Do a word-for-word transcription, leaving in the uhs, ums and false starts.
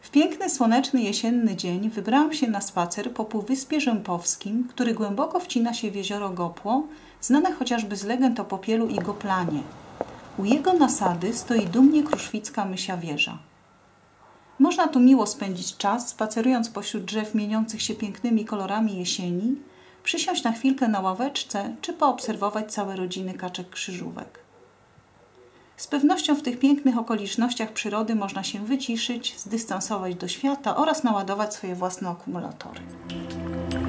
W piękny, słoneczny, jesienny dzień wybrałam się na spacer po Półwyspie Rzępowskim, który głęboko wcina się w jezioro Gopło, znane chociażby z legend o Popielu i Goplanie. U jego nasady stoi dumnie kruszwicka Mysia Wieża. Można tu miło spędzić czas, spacerując pośród drzew mieniących się pięknymi kolorami jesieni, przysiąść na chwilkę na ławeczce czy poobserwować całe rodziny kaczek krzyżówek. Z pewnością w tych pięknych okolicznościach przyrody można się wyciszyć, zdystansować do świata oraz naładować swoje własne akumulatory.